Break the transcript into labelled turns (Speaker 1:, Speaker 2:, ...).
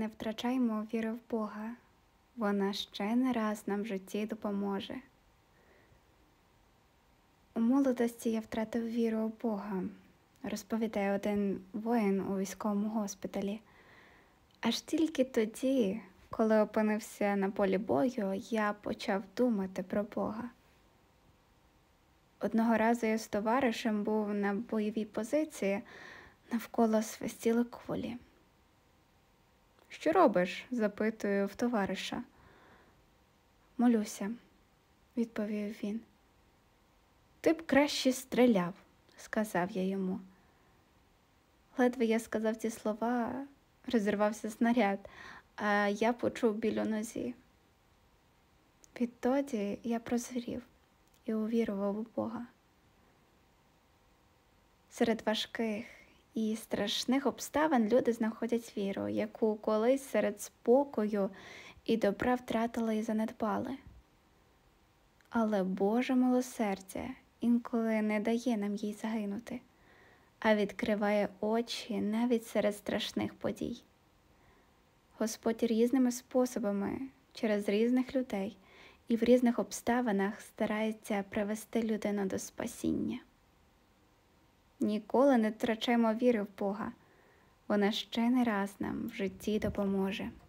Speaker 1: не втрачаймо віри в Бога. Вона ще не раз нам в житті допоможе. У молодості я втратив віру у Бога, розповідає один воїн у військовому госпіталі. Аж тільки тоді, коли опинився на полі бою, я почав думати про Бога. Одного разу я з товаришем був на бойовій позиції, навколо свистіли кулі. «Що робиш?» – запитую в товариша. «Молюся», – відповів він. «Ти б краще стріляв», – сказав я йому. Ледве я сказав ці слова, розірвався снаряд, а я почув біль у нозі. Відтоді я прозрів і увірував у Бога. Серед важких і страшних обставин люди знаходять віру, яку колись серед спокою і добра втратили і занедбали. Але Боже милосердя інколи не дає нам їй загинути, а відкриває очі навіть серед страшних подій. Господь різними способами, через різних людей і в різних обставинах старається привести людину до спасіння. Ніколи не втрачаймо віри в Бога. Вона ще не раз нам в житті допоможе.